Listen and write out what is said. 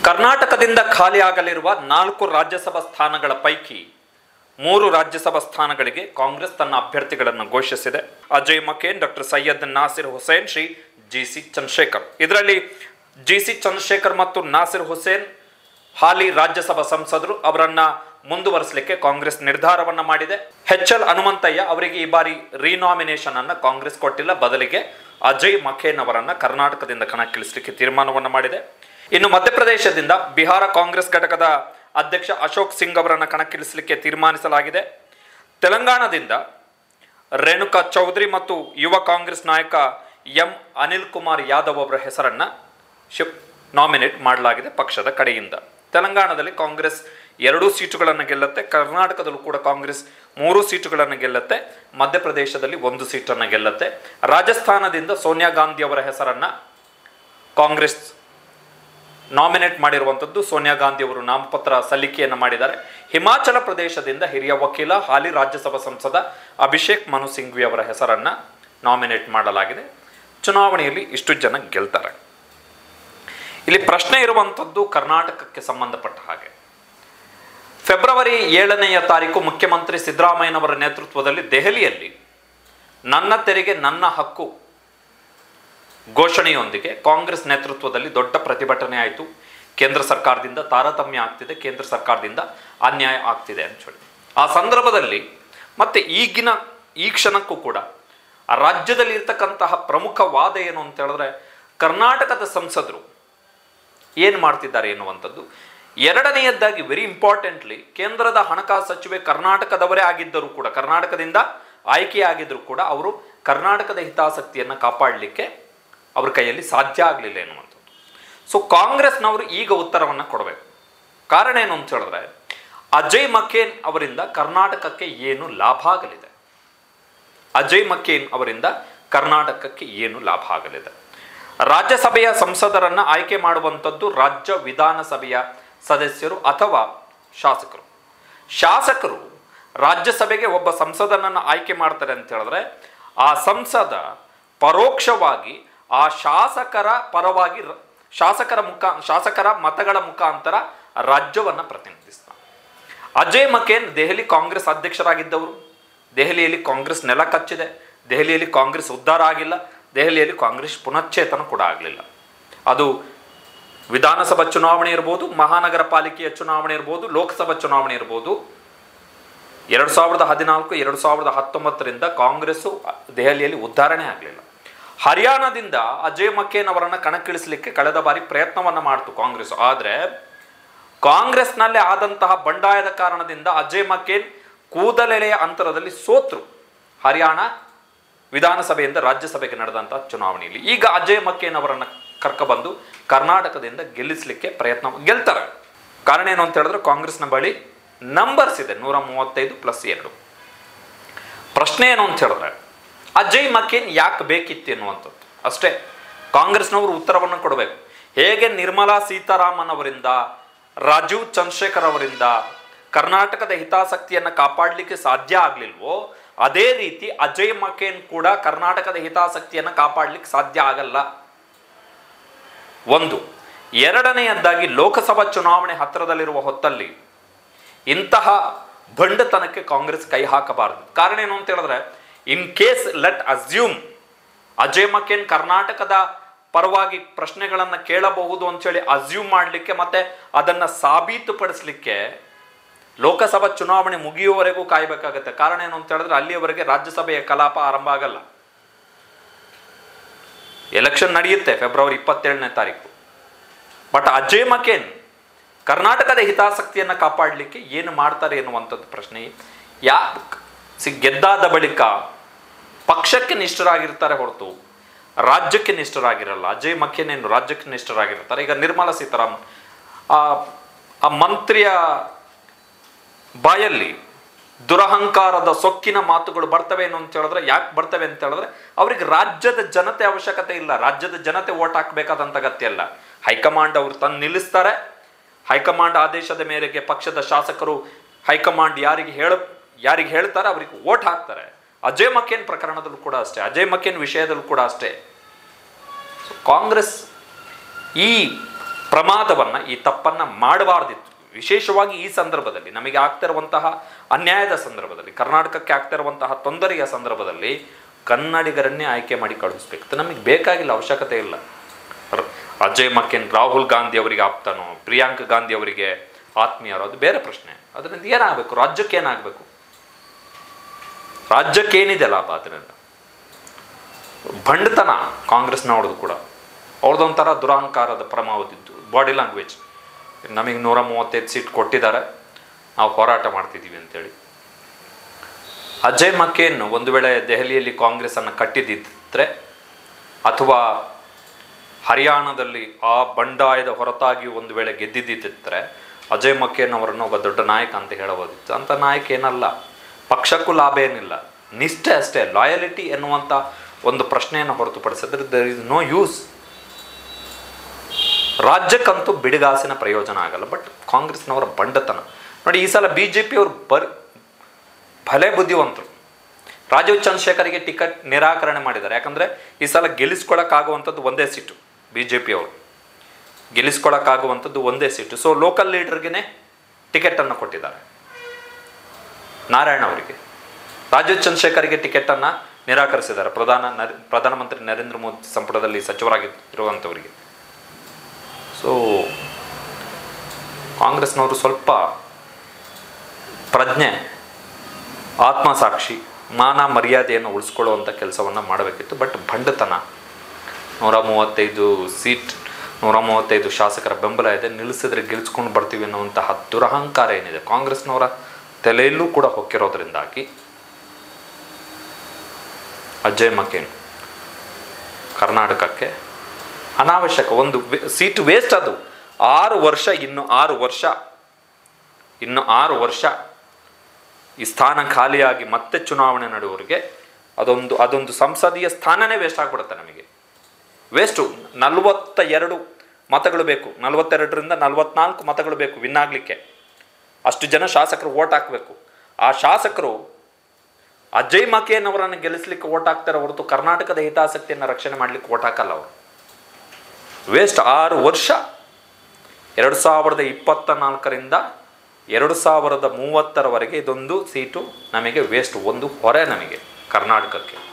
ಕರ್ನಾಟಕದಿಂದ ಖಾಲಿಯಾಗಲಿರುವ 4 ರಾಜ್ಯಸಭಾ ಸ್ಥಾನಗಳ ಪೈಕಿ 3 ರಾಜ್ಯಸಭಾ ಸ್ಥಾನಗಳಿಗೆ ಕಾಂಗ್ರೆಸ್ ತನ್ನ ಅಭ್ಯರ್ಥಿಗಳನ್ನು ಘೋಷಿಸಿದೆ. Ajay Maken, doctor Syed Nasir Hussain, Shri GC Chandrashekhar. ಇದರಲ್ಲಿ ಜಿಸಿ ಚಂದ್ರಶೇಖರ್ ಮತ್ತು ನಾಸಿರ್ ಹುಸೇನ್ ಹಾಲಿ ರಾಜ್ಯಸಭಾ ಸಂಸದರು. ಅವರನ್ನ ಮುಂದುವರಿಸಲಿಕ್ಕೆ ಕಾಂಗ್ರೆಸ್ ನಿರ್ಧಾರವನ್ನ ಮಾಡಿದೆ. ಎಲ್ ಹನುಮಂತಯ್ಯ ಅವರಿಗೆ ಈ ಬಾರಿ ರೀನಾಮಿನೇಷನ್ ಅನ್ನ ಕಾಂಗ್ರೆಸ್ ಕೊಟ್ಟಿಲ್ಲ, ಬದಲಿಗೆ ಅಜಯ್ ಮಕೇನ್ ಅವರನ್ನ ಕರ್ನಾಟಕದಿಂದ ಕಣಕ್ಕಿಳಿಸಲಿಕ್ಕೆ ತೀರ್ಮಾನವನ್ನು ಮಾಡಿದೆ. ಇನ್ನು ಮಧ್ಯಪ್ರದೇಶದಿಂದ ಬಿಹಾರ ಕಾಂಗ್ರೆಸ್ ಘಟಕದ ಅಧ್ಯಕ್ಷ ಅಶೋಕ್ ಸಿಂಗ್ ಅವರನ್ನು ಕಣಕ್ಕಿಳಿಸಲಿಕ್ಕೆ ತೀರ್ಮಾನಿಸಲಾಗಿದೆ. ತೆಲಂಗಾಣದಿಂದ ರೇಣುಕಾ ಚೌಧರಿ ಮತ್ತು ಯುವ ಕಾಂಗ್ರೆಸ್ ನಾಯಕ ಎಂ ಅನಿಲ್ ಕುಮಾರ್ ಯಾದವ್ ಅವರ ಹೆಸರನ್ನ ನಾಮಿನೇಟ್ ಮಾಡಲಾಗಿದೆ ಪಕ್ಷದ ಕಡೆಯಿಂದ. ತೆಲಂಗಾಣದಲ್ಲಿ ಕಾಂಗ್ರೆಸ್ 2 ಸೀಟುಗಳನ್ನು ಗೆಲ್ಲುತ್ತೆ. ಕರ್ನಾಟಕದಲ್ಲೂ ಕೂಡ ಕಾಂಗ್ರೆಸ್ 3 ಸೀಟುಗಳನ್ನು ಗೆಲ್ಲುತ್ತೆ. ಮಧ್ಯಪ್ರದೇಶದಲ್ಲಿ 1 ಸೀಟನ್ನು ಗೆಲ್ಲುತ್ತೆ. ರಾಜಸ್ಥಾನದಿಂದ ಸೋನಿಯಾ ಗಾಂಧಿ ಅವರ ಹೆಸರನ್ನ ಕಾಂಗ್ರೆಸ್ ನಾಮಿನೇಟ್ ಮಾಡಿರುವಂಥದ್ದು. ಸೋನಿಯಾ ಗಾಂಧಿ ಅವರು ನಾಮಪತ್ರ ಸಲ್ಲಿಕೆಯನ್ನು ಮಾಡಿದ್ದಾರೆ. ಹಿಮಾಚಲ ಪ್ರದೇಶದಿಂದ ಹಿರಿಯ ವಕೀಲ ಹಾಲಿ ರಾಜ್ಯಸಭಾ ಸಂಸದ ಅಭಿಷೇಕ್ ಮನು ಸಿಂಘ್ವಿ ಅವರ ಹೆಸರನ್ನ ನಾಮಿನೇಟ್ ಮಾಡಲಾಗಿದೆ. ಚುನಾವಣೆಯಲ್ಲಿ ಇಷ್ಟು ಜನ ಗೆಲ್ತಾರೆ. ಇಲ್ಲಿ ಪ್ರಶ್ನೆ ಇರುವಂಥದ್ದು ಕರ್ನಾಟಕಕ್ಕೆ ಸಂಬಂಧಪಟ್ಟ ಹಾಗೆ. ಫೆಬ್ರವರಿ 7ನೇ ತಾರೀಕು ಮುಖ್ಯಮಂತ್ರಿ ಸಿದ್ದರಾಮಯ್ಯನವರ ನೇತೃತ್ವದಲ್ಲಿ ದೆಹಲಿಯಲ್ಲಿ ನನ್ನ ತೆರಿಗೆ ನನ್ನ ಹಕ್ಕು ಘೋಷಣೆಯೊಂದಿಗೆ ಕಾಂಗ್ರೆಸ್ ನೇತೃತ್ವದಲ್ಲಿ ದೊಡ್ಡ ಪ್ರತಿಭಟನೆ ಆಯಿತು. ಕೇಂದ್ರ ಸರ್ಕಾರದಿಂದ ತಾರತಮ್ಯ ಆಗ್ತಿದೆ, ಕೇಂದ್ರ ಸರ್ಕಾರದಿಂದ ಅನ್ಯಾಯ ಆಗ್ತಿದೆ ಅಂತ ಹೇಳಿ. ಆ ಸಂದರ್ಭದಲ್ಲಿ ಮತ್ತೆ ಈ ಕ್ಷಣಕ್ಕೂ ಕೂಡ ಆ ರಾಜ್ಯದಲ್ಲಿ ಇರ್ತಕ್ಕಂತಹ ಪ್ರಮುಖ ವಾದ ಏನು ಅಂತ ಹೇಳಿದ್ರೆ, ಕರ್ನಾಟಕದ ಸಂಸದರು ಏನು ಮಾಡ್ತಿದ್ದಾರೆ ಎನ್ನುವಂಥದ್ದು. ಎರಡನೆಯದ್ದಾಗಿ ವೆರಿ ಇಂಪಾರ್ಟೆಂಟ್ಲಿ, ಕೇಂದ್ರದ ಹಣಕಾಸು ಸಚಿವೆ ಕರ್ನಾಟಕದವರೇ ಆಗಿದ್ದರೂ ಕೂಡ, ಕರ್ನಾಟಕದಿಂದ ಆಯ್ಕೆಯಾಗಿದ್ದರೂ ಕೂಡ ಅವರು ಕರ್ನಾಟಕದ ಹಿತಾಸಕ್ತಿಯನ್ನು ಕಾಪಾಡಲಿಕ್ಕೆ ಅವ್ರ ಕೈಯಲ್ಲಿ ಸಾಧ್ಯ ಆಗಲಿಲ್ಲ ಎನ್ನುವಂಥದ್ದು. ಸೊ ಕಾಂಗ್ರೆಸ್ನವರು ಈಗ ಉತ್ತರವನ್ನು ಕೊಡಬೇಕು. ಕಾರಣ ಏನು ಅಂತ ಹೇಳಿದ್ರೆ, ಅಜಯ್ ಮಕೇನ್ ಅವರಿಂದ ಕರ್ನಾಟಕಕ್ಕೆ ಏನು ಲಾಭ ಆಗಲಿದೆ, ಅಜಯ್ ಮಕೇನ್ ಅವರಿಂದ ಕರ್ನಾಟಕಕ್ಕೆ ಏನು ಲಾಭ ಆಗಲಿದೆ. ರಾಜ್ಯಸಭೆಯ ಸಂಸದರನ್ನು ಆಯ್ಕೆ ಮಾಡುವಂಥದ್ದು ರಾಜ್ಯ ವಿಧಾನಸಭೆಯ ಸದಸ್ಯರು ಅಥವಾ ಶಾಸಕರು. ಶಾಸಕರು ರಾಜ್ಯಸಭೆಗೆ ಒಬ್ಬ ಸಂಸದನನ್ನು ಆಯ್ಕೆ ಮಾಡ್ತಾರೆ ಅಂತ ಹೇಳಿದ್ರೆ, ಆ ಸಂಸದ ಪರೋಕ್ಷವಾಗಿ ಆ ಶಾಸಕರ ಪರವಾಗಿ ಶಾಸಕರ ಮತಗಳ ಮುಖಾಂತರ ರಾಜ್ಯವನ್ನು ಪ್ರತಿನಿಧಿಸ್ತಾರೆ. ಅಜಯ್ ಮಕೇನ್ ದೆಹಲಿ ಕಾಂಗ್ರೆಸ್ ಅಧ್ಯಕ್ಷರಾಗಿದ್ದವರು. ದೆಹಲಿಯಲ್ಲಿ ಕಾಂಗ್ರೆಸ್ ನೆಲ ಕಚ್ಚಿದೆ, ದೆಹಲಿಯಲ್ಲಿ ಕಾಂಗ್ರೆಸ್ ಉದ್ಧಾರ ಆಗಿಲ್ಲ, ದೆಹಲಿಯಲ್ಲಿ ಕಾಂಗ್ರೆಸ್ ಪುನಶ್ಚೇತನ ಕೂಡ ಆಗಲಿಲ್ಲ. ಅದು ವಿಧಾನಸಭಾ ಚುನಾವಣೆ ಇರ್ಬೋದು, ಮಹಾನಗರ ಪಾಲಿಕೆಯ ಚುನಾವಣೆ ಇರ್ಬೋದು, ಲೋಕಸಭಾ ಚುನಾವಣೆ ಇರ್ಬೋದು. 2014, 2019ರಿಂದ ಕಾಂಗ್ರೆಸ್ಸು ದೆಹಲಿಯಲ್ಲಿ ಉದ್ಧಾರಣೆ ಆಗಲಿಲ್ಲ. ಹರಿಯಾಣದಿಂದ ಅಜಯ್ ಮಕೇನ್ ಅವರನ್ನು ಕಣಕ್ಕಿಳಿಸಲಿಕ್ಕೆ ಕಳೆದ ಬಾರಿ ಪ್ರಯತ್ನವನ್ನು ಮಾಡಿತು ಕಾಂಗ್ರೆಸ್. ಆದರೆ ಕಾಂಗ್ರೆಸ್ನಲ್ಲೇ ಆದಂತಹ ಬಂಡಾಯದ ಕಾರಣದಿಂದ ಅಜಯ್ ಮಕೇನ್ ಕೂದಲೆಳೆಯ ಅಂತರದಲ್ಲಿ ಸೋತರು ಹರಿಯಾಣ ವಿಧಾನಸಭೆಯಿಂದ ರಾಜ್ಯಸಭೆಗೆ ನಡೆದಂತಹ ಚುನಾವಣೆಯಲ್ಲಿ. ಈಗ ಅಜಯ್ ಮಕೇನ್ ಅವರನ್ನು ಕರ್ಕೊಬಂದು ಕರ್ನಾಟಕದಿಂದ ಗೆಲ್ಲಿಸಲಿಕ್ಕೆ ಗೆಲ್ತಾರೆ. ಕಾರಣ ಏನು ಅಂತ ಹೇಳಿದ್ರೆ, ಕಾಂಗ್ರೆಸ್ನ ಬಳಿ ನಂಬರ್ಸ್ ಇದೆ, 135+2. ಪ್ರಶ್ನೆ ಏನು ಅಂತ ಹೇಳಿದ್ರೆ, ಅಜಯ್ ಮಕೇನ್ ಯಾಕೆ ಬೇಕಿತ್ತು ಎನ್ನುವಂಥದ್ದು ಅಷ್ಟೇ. ಕಾಂಗ್ರೆಸ್ನವರು ಉತ್ತರವನ್ನು ಕೊಡಬೇಕು. ಹೇಗೆ ನಿರ್ಮಲಾ ಸೀತಾರಾಮನ್ ಅವರಿಂದ, ರಾಜೀವ್ ಚಂದ್ರಶೇಖರ್ ಅವರಿಂದ ಕರ್ನಾಟಕದ ಹಿತಾಸಕ್ತಿಯನ್ನು ಕಾಪಾಡಲಿಕ್ಕೆ ಸಾಧ್ಯ ಆಗಲಿಲ್ವೋ, ಅದೇ ರೀತಿ ಅಜಯ್ ಮಕೇನ್ ಕೂಡ ಕರ್ನಾಟಕದ ಹಿತಾಸಕ್ತಿಯನ್ನು ಕಾಪಾಡಲಿಕ್ಕೆ ಸಾಧ್ಯ ಆಗಲ್ಲ. ಒಂದು. ಎರಡನೆಯದ್ದಾಗಿ, ಲೋಕಸಭಾ ಚುನಾವಣೆ ಹತ್ತಿರದಲ್ಲಿರುವ ಹೊತ್ತಲ್ಲಿ ಇಂತಹ ಬಂಡತನಕ್ಕೆ ಕಾಂಗ್ರೆಸ್ ಕೈ ಹಾಕಬಾರದು. ಕಾರಣ ಏನು ಅಂತ ಹೇಳಿದ್ರೆ, in case let assume Ajay Maken ಕರ್ನಾಟಕದ ಪರವಾಗಿ ಪ್ರಶ್ನೆಗಳನ್ನು ಕೇಳಬಹುದು ಅಂತೇಳಿ ಅಸ್ಯೂಮ್ ಮಾಡಲಿಕ್ಕೆ ಮತ್ತೆ ಅದನ್ನು ಸಾಬೀತುಪಡಿಸಲಿಕ್ಕೆ ಲೋಕಸಭಾ ಚುನಾವಣೆ ಮುಗಿಯುವವರೆಗೂ ಕಾಯಬೇಕಾಗತ್ತೆ. ಕಾರಣ ಏನು ಅಂತ ಹೇಳಿದ್ರೆ, ಅಲ್ಲಿಯವರೆಗೆ ರಾಜ್ಯಸಭೆಯ ಕಲಾಪ ಆರಂಭ ಆಗಲ್ಲ. ಎಲೆಕ್ಷನ್ ನಡೆಯುತ್ತೆ ಫೆಬ್ರವರಿ 27ನೇ ತಾರೀಕು. ಬಟ್ ಅಜಯ್ ಮಕೇನ್ ಕರ್ನಾಟಕದ ಹಿತಾಸಕ್ತಿಯನ್ನು ಕಾಪಾಡಲಿಕ್ಕೆ ಏನು ಮಾಡ್ತಾರೆ ಎನ್ನುವಂಥದ್ದು ಪ್ರಶ್ನೆ. ಗೆದ್ದಾದ ಬಳಿಕ ಪಕ್ಷಕ್ಕೆ ನಿಷ್ಠರಾಗಿರ್ತಾರೆ ಹೊರತು ರಾಜ್ಯಕ್ಕೆ ನಿಷ್ಠರಾಗಿರಲ್ಲ. ಅಜಯ್ ಮಕೇನ್ ಏನು ರಾಜ್ಯಕ್ಕೆ ನಿಷ್ಠರಾಗಿರ್ತಾರೆ. ಈಗ ನಿರ್ಮಲಾ ಸೀತಾರಾಮನ್ ಆ ಮಂತ್ರಿಯ ಬಾಯಲ್ಲಿ ದುರಹಂಕಾರದ ಸೊಕ್ಕಿನ ಮಾತುಗಳು ಬರ್ತವೆ ಏನು ಅಂತ ಹೇಳಿದ್ರೆ, ಯಾಕೆ ಬರ್ತವೆ ಅಂತ ಹೇಳಿದ್ರೆ, ಅವ್ರಿಗೆ ರಾಜ್ಯದ ಜನತೆ ಅವಶ್ಯಕತೆ ಇಲ್ಲ. ರಾಜ್ಯದ ಜನತೆ ಓಟ್ ಹಾಕಬೇಕಾದಂಥ ಅಗತ್ಯ ಇಲ್ಲ. ಹೈಕಮಾಂಡ್ ಅವರು ತಂದು ನಿಲ್ಲಿಸ್ತಾರೆ. ಹೈಕಮಾಂಡ್ ಆದೇಶದ ಮೇರೆಗೆ ಪಕ್ಷದ ಶಾಸಕರು ಹೈಕಮಾಂಡ್ ಯಾರಿಗೆ ಹೇಳ್ತಾರೆ ಅವರಿಗೆ ಓಟ್ ಹಾಕ್ತಾರೆ. ಅಜಯ್ ಮಕೇನ್ ಪ್ರಕರಣದಲ್ಲೂ ಕೂಡ ಅಷ್ಟೇ, ಅಜಯ್ ಮಕೇನ್ ವಿಷಯದಲ್ಲೂ ಕೂಡ ಅಷ್ಟೇ. ಕಾಂಗ್ರೆಸ್ ಈ ಪ್ರಮಾದವನ್ನು, ಈ ತಪ್ಪನ್ನು ಮಾಡಬಾರ್ದಿತ್ತು. ವಿಶೇಷವಾಗಿ ಈ ಸಂದರ್ಭದಲ್ಲಿ, ನಮಗೆ ಆಗ್ತಿರುವಂತಹ ಅನ್ಯಾಯದ ಸಂದರ್ಭದಲ್ಲಿ, ಕರ್ನಾಟಕಕ್ಕೆ ಆಗ್ತಿರುವಂತಹ ತೊಂದರೆಯ ಸಂದರ್ಭದಲ್ಲಿ ಕನ್ನಡಿಗರನ್ನೇ ಆಯ್ಕೆ ಮಾಡಿ ಕಳಿಸ್ಬೇಕು. ನಮಗೆ ಬೇಕಾಗಿಲ್ಲ, ಅವಶ್ಯಕತೆ ಇಲ್ಲ. ಅಜಯ್ ಮಕೇನ್ ರಾಹುಲ್ ಗಾಂಧಿ ಅವರಿಗೆ ಆಪ್ತನೋ, ಪ್ರಿಯಾಂಕಾ ಗಾಂಧಿ ಅವರಿಗೆ ಆತ್ಮೀಯರು, ಅದು ಬೇರೆ ಪ್ರಶ್ನೆ. ಅದರಿಂದ ಏನಾಗಬೇಕು? ರಾಜ್ಯಕ್ಕೆ ಏನಾಗಬೇಕು? ರಾಜ್ಯಕ್ಕೇನಿದೆ ಲಾಭ? ಅದರಿಂದ ಭಂಡತನ ಕಾಂಗ್ರೆಸ್ನವ್ರದ್ದು ಕೂಡ, ಅವ್ರದ್ದೊಂಥರ ದುರಹಂಕಾರದ ಪರಮಾವಧಿದ್ದು ಬಾಡಿ ಲ್ಯಾಂಗ್ವೇಜ್. ನಮಗೆ 135 ಸೀಟ್ ಕೊಟ್ಟಿದ್ದಾರೆ, ನಾವು ಹೋರಾಟ ಮಾಡ್ತಿದ್ದೀವಿ ಅಂತೇಳಿ. ಅಜಯ್ ಮಕೇನ್ ಒಂದು ವೇಳೆ ದೆಹಲಿಯಲ್ಲಿ ಕಾಂಗ್ರೆಸ್ಸನ್ನು ಕಟ್ಟಿದ್ದಿದ್ರೆ, ಅಥವಾ ಹರಿಯಾಣದಲ್ಲಿ ಆ ಬಂಡಾಯದ ಹೊರತಾಗಿ ಒಂದು ವೇಳೆ ಗೆದ್ದಿದ್ದಿದ್ರೆ, ಅಜಯ್ ಮಕೇನ್ ಅವರನ್ನು ಒಬ್ಬ ದೊಡ್ಡ ನಾಯಕ ಅಂತ ಹೇಳಬಹುದಿತ್ತು. ಅಂಥ ನಾಯಕ ಏನಲ್ಲ. ಪಕ್ಷಕ್ಕೂ ಲಾಭ ಏನಿಲ್ಲ, ನಿಷ್ಠೆ ಅಷ್ಟೇ. ಲಾಯಲಿಟಿ ಎನ್ನುವಂಥ ಒಂದು ಪ್ರಶ್ನೆಯನ್ನು ಹೊರತುಪಡಿಸಿದ್ರೆ ದರ್ ಇಸ್ ನೋ ಯೂಸ್. ರಾಜ್ಯಕ್ಕಂತೂ ಬಿಡಿಗಾಸಿನ ಪ್ರಯೋಜನ ಆಗಲ್ಲ. ಬಟ್ ಕಾಂಗ್ರೆಸ್ನವರ ಬಂಡತನ ನೋಡಿ. ಈ ಸಲ BJP ಅವರು ಭಲೆ ಬುದ್ಧಿವಂತರು. ರಾಜೀವ್ ಚಂದ್ರಶೇಖರ್ಗೆ ಟಿಕೆಟ್ ನಿರಾಕರಣೆ ಮಾಡಿದ್ದಾರೆ. ಯಾಕಂದರೆ ಈ ಸಲ ಗೆಲ್ಲಿಸ್ಕೊಳ್ಳೋಕ್ಕಾಗುವಂಥದ್ದು ಒಂದೇ ಸೀಟು. BJP ಅವರು ಗೆಲ್ಲಿಸ್ಕೊಳ್ಳೋಕ್ಕಾಗುವಂಥದ್ದು ಒಂದೇ ಸೀಟು. ಸೊ ಲೋಕಲ್ ಲೀಡರ್ಗೆ ಟಿಕೆಟನ್ನು ಕೊಟ್ಟಿದ್ದಾರೆ, ನಾರಾಯಣ ಅವರಿಗೆ. ರಾಜೀವ್ ಚಂದ್ರಶೇಖರ್ಗೆ ಟಿಕೆಟನ್ನು ನಿರಾಕರಿಸಿದ್ದಾರೆ, ಪ್ರಧಾನಮಂತ್ರಿ ನರೇಂದ್ರ ಮೋದಿ ಸಂಪುಟದಲ್ಲಿ ಸಚಿವರಾಗಿರುವಂಥವರಿಗೆ. ಸೊ ಕಾಂಗ್ರೆಸ್ನವರು ಸ್ವಲ್ಪ ಪ್ರಜ್ಞೆ, ಆತ್ಮಸಾಕ್ಷಿ, ಮಾನ ಮರ್ಯಾದೆಯನ್ನು ಉಳಿಸ್ಕೊಳ್ಳುವಂಥ ಕೆಲಸವನ್ನು ಮಾಡಬೇಕಿತ್ತು. ಬಟ್ ಭಂಡತನ, 135 ಸೀಟ್, 135 ಶಾಸಕರ ಬೆಂಬಲ ಇದೆ, ನಿಲ್ಲಿಸಿದ್ರೆ ಗೆಲ್ಸ್ಕೊಂಡು ಬರ್ತೀವಿ ಅನ್ನುವಂತಹ ದುರಹಂಕಾರ ಏನಿದೆ ಕಾಂಗ್ರೆಸ್ನವರ ತಲೆಯಲ್ಲೂ ಕೂಡ ಹೊಕ್ಕಿರೋದ್ರಿಂದಾಗಿ ಅಜಯ್ ಮಕೇನ್ ಕರ್ನಾಟಕಕ್ಕೆ ಅನಾವಶ್ಯಕ ಒಂದು ಸೀಟ್ ವೇಸ್ಟ್. ಅದು 6 ವರ್ಷ, ಇನ್ನು 6 ವರ್ಷ ಈ ಸ್ಥಾನ ಖಾಲಿಯಾಗಿ ಮತ್ತೆ ಚುನಾವಣೆ ನಡೆಯುವವರಿಗೆ ಅದೊಂದು ಸಂಸದೀಯ ಸ್ಥಾನನೇ ವೇಸ್ಟ್ ಆಗಿಬಿಡುತ್ತೆ. ನಮಗೆ ವೇಸ್ಟು. 42 ಮತಗಳು ಬೇಕು, 42ರಿಂದ 44 ಮತಗಳು ಬೇಕು ವಿನ್ ಆಗಲಿಕ್ಕೆ. ಅಷ್ಟು ಜನ ಶಾಸಕರು ಓಟ್ ಹಾಕಬೇಕು. ಆ ಶಾಸಕರು ಅಜಯ್ ಮಕೇನ್ ಅವರನ್ನು ಗೆಲ್ಲಿಸ್ಲಿಕ್ಕೆ ಓಟ್ ಹಾಕ್ತಾರೆ ಹೊರತು ಕರ್ನಾಟಕದ ಹಿತಾಸಕ್ತಿಯನ್ನು ರಕ್ಷಣೆ ಮಾಡಲಿಕ್ಕೆ ಓಟ್ ಹಾಕಲ್ಲ ಅವರು. ವೇಸ್ಟ್ 6 ವರ್ಷ. 2024ರಿಂದ 2030ರವರೆಗೆ ಇದೊಂದು ಸೀಟು ನಮಗೆ ವೇಸ್ಟ್, ಒಂದು ಹೊರೆ ನಮಗೆ ಕರ್ನಾಟಕಕ್ಕೆ.